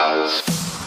does.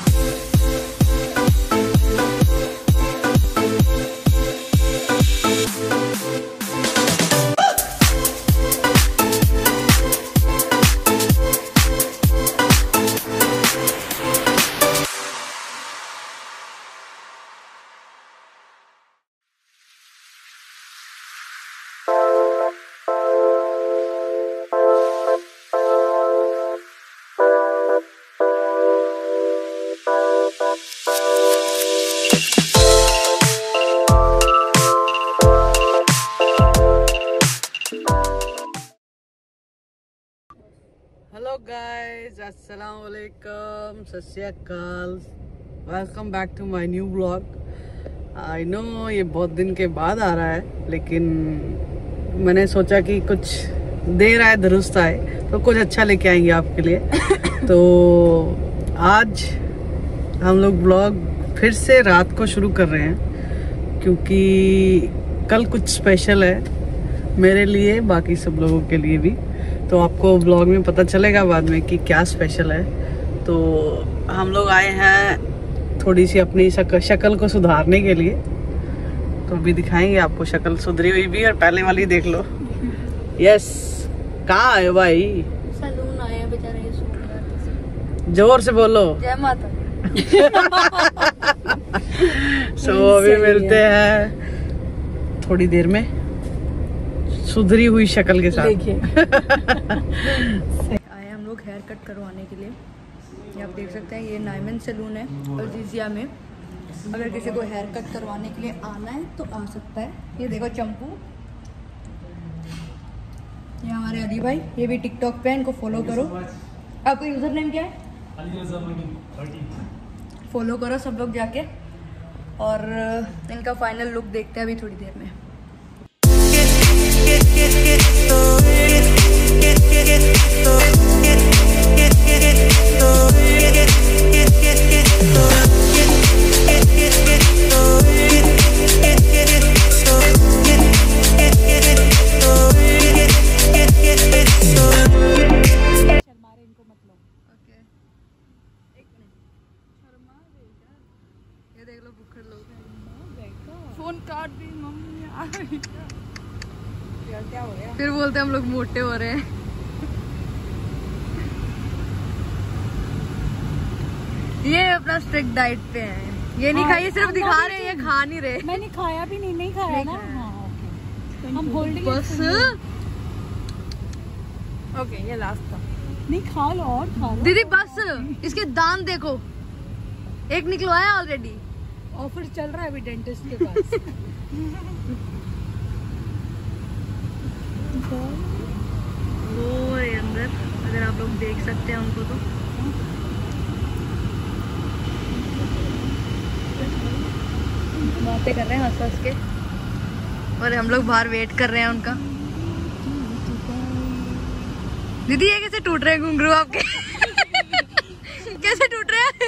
Hello guys, अस्सलाम वालेकुम, सत श्री अकाल। Welcome back to my new vlog. I know ये बहुत दिन के बाद आ रहा है, लेकिन मैंने सोचा कि कुछ देर आए दुरुस्त आए तो कुछ अच्छा लेके आएंगे आपके लिए। तो आज हम लोग व्लॉग फिर से रात को शुरू कर रहे हैं, क्योंकि कल कुछ स्पेशल है मेरे लिए, बाकी सब लोगों के लिए भी। तो आपको ब्लॉग में पता चलेगा बाद में कि क्या स्पेशल है। तो हम लोग आए हैं थोड़ी सी अपनी शक्ल को सुधारने के लिए, तो अभी दिखाएंगे आपको। शक्ल सुधरी हुई भी और पहले वाली देख लो। यस, कहाँ है भाई? सलून आया बेचारा, जोर से बोलो। जय माता। सो अभी मिलते हैं थोड़ी देर में सुधरी हुई शक्ल के साथ। आए हम लोग हेयर कट करवाने के लिए। ये आप देख सकते हैं, ये नाइमन सैलून है अजीजिया में। अगर किसी को हेयर कट करवाने के लिए आना है तो आ सकता है। ये देखो चंपू, ये हमारे अली भाई, ये भी टिकटॉक पे है, इनको फॉलो करो। आपका यूजर नेम क्या है? फॉलो करो सब लोग जाके। और इनका फाइनल लुक देखते हैं अभी थोड़ी देर में। ये देख लो भूखे लोग, फोन काट दी मम्मी। क्या हो गया? फिर बोलते हम लोग मोटे हो रहे हैं। ये अपना स्ट्रिक्ट डाइट पे है, ये नहीं खाइए, सिर्फ दिखा रहे हैं, ये खा नहीं रहे। मैंने खाया भी नहीं खाया ना। हाँ, ओके। हम होल्डिंग बस ओके, ये लास्ट था। नहीं खा लो और खा लो दीदी, बस इसके दांत देखो, एक निकलवाया ऑलरेडी। ऑफर चल रहा है अभी डेंटिस्ट के पास। वो है अंदर, अगर आप लोग देख सकते हैं उनको तो। बातें कर रहे हैं हंस हंस के, और हम लोग बाहर वेट कर रहे हैं उनका। दीदी ये कैसे टूट रहे हैं घुंघरू आपके? कैसे टूट रहे हैं?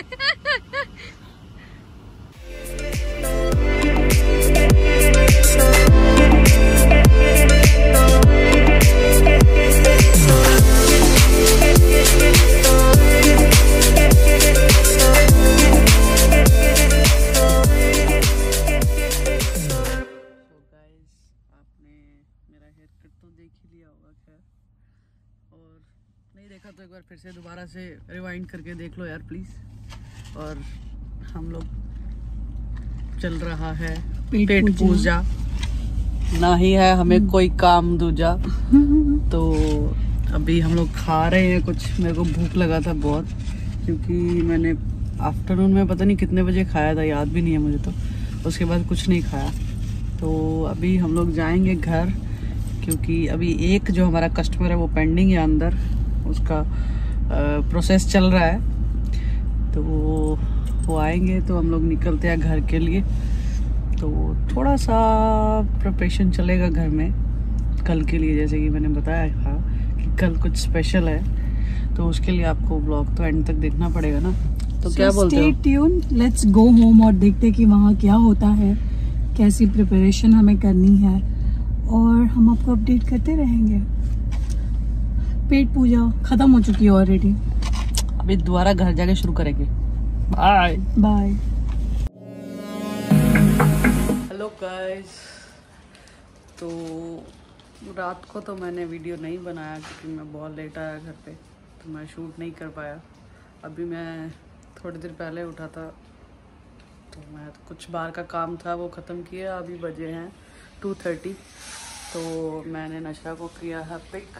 नहीं देखा तो एक बार फिर से दोबारा से रिवाइंड करके देख लो यार प्लीज। और हम लोग चल रहा है पेट पूजा, ना ही है हमें कोई काम दूजा। तो अभी हम लोग खा रहे हैं कुछ। मेरे को भूख लगा था बहुत, क्योंकि मैंने आफ्टरनून में पता नहीं कितने बजे खाया था, याद भी नहीं है मुझे। तो उसके बाद कुछ नहीं खाया। तो अभी हम लोग जाएंगे घर, क्योंकि अभी एक जो हमारा कस्टमर है वो पेंडिंग है अंदर, उसका प्रोसेस चल रहा है। तो वो आएंगे तो हम लोग निकलते हैं घर के लिए। तो थोड़ा सा प्रिपरेशन चलेगा घर में कल के लिए, जैसे कि मैंने बताया था कि कल कुछ स्पेशल है। तो उसके लिए आपको ब्लॉग तो एंड तक देखना पड़ेगा ना। तो क्या बोलते हो? Stay tune, let's go home और देखते हैं कि वहाँ क्या होता है, कैसी प्रिपरेशन हमें करनी है, और हम आपको अपडेट करते रहेंगे। पेट पूजा खत्म हो चुकी है ऑलरेडी। अभी दोबारा घर जाके शुरू करेंगे। Bye bye. हेलो गाइस, तो रात को तो मैंने वीडियो नहीं बनाया क्योंकि मैं बहुत लेट आया घर पे, तो मैं शूट नहीं कर पाया। अभी मैं थोड़ी देर पहले उठा था, तो मैं कुछ बाहर का काम था वो ख़त्म किया। अभी बजे हैं 2:30, तो मैंने नशरा को किया है पिक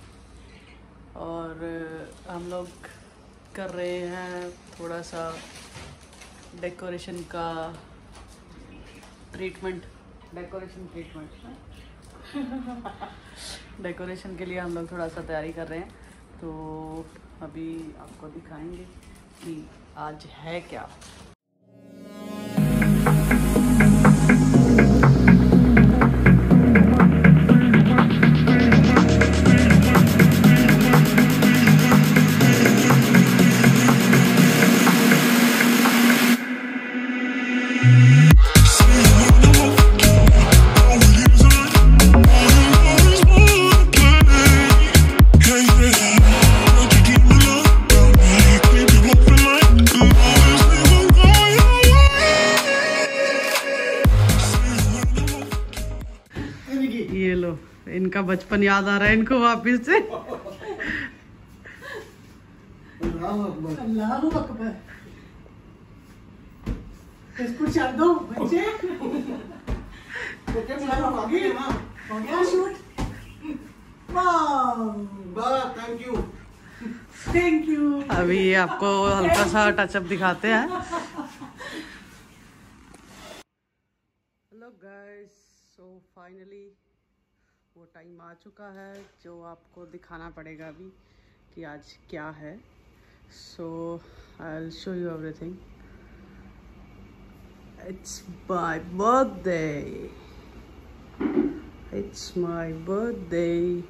और हम लोग कर रहे हैं थोड़ा सा डेकोरेशन का ट्रीटमेंट। डेकोरेशन के लिए हम लोग थोड़ा सा तैयारी कर रहे हैं, तो अभी आपको दिखाएंगे कि आज है क्या। ये लो, इनका बचपन याद आ रहा है इनको वापस से। अल्लाहू अकबर। इसको चल दो बच्चे। हो गया शूट। Thank you. अभी आपको हल्का सा टचअप दिखाते हैं। हेलो गाइस, सो फाइनली वो टाइम आ चुका है जो आपको दिखाना पड़ेगा अभी कि आज क्या है। So I will show you everything. It's my birthday, it's my birthday.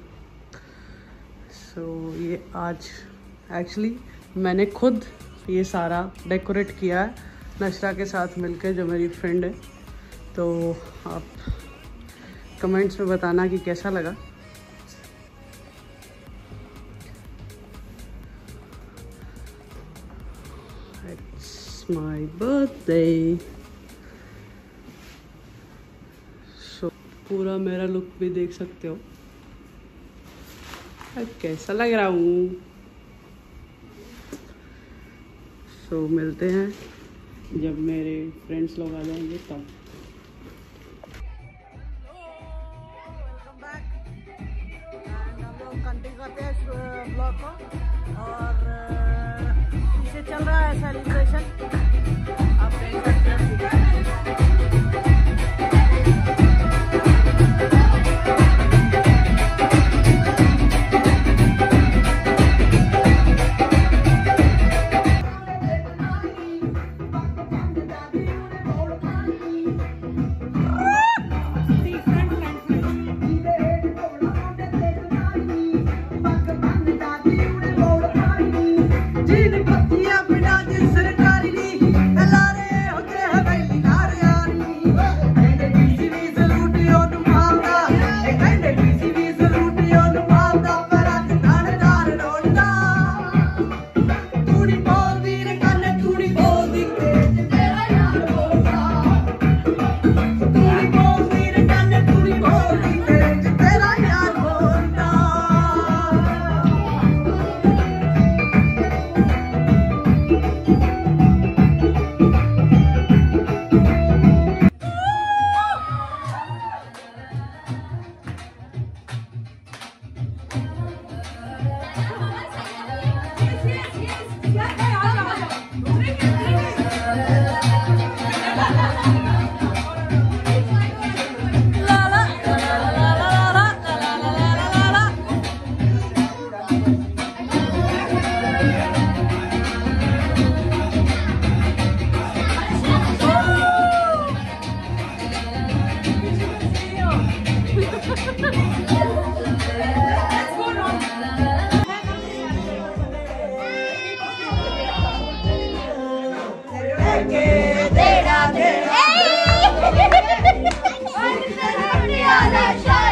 So ये आज एक्चुअली मैंने खुद ये सारा डेकोरेट किया है नशरा के साथ मिलकर, जो मेरी फ्रेंड है। तो आप कमेंट्स में बताना कि कैसा लगा। It's my birthday. सो पूरा मेरा लुक भी देख सकते हो, कैसा लग रहा हूँ। सो मिलते हैं जब मेरे फ्रेंड्स लोग आ जाएंगे तब। कंटिन्यू करते हैं ब्लॉग को, और पीछे चल रहा है सेलिब्रेशन, आप देख सकते हैं।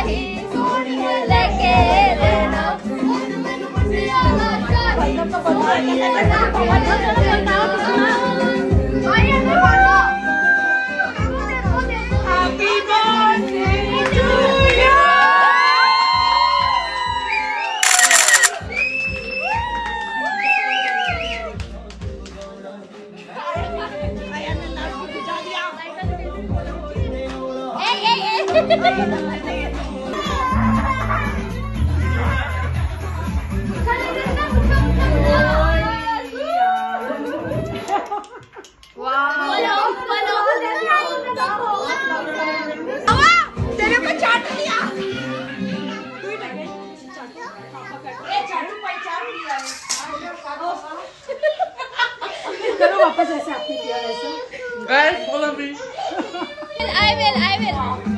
लेके करो वापस ऐसे आपने किया वैसे। Guys, follow me. I will.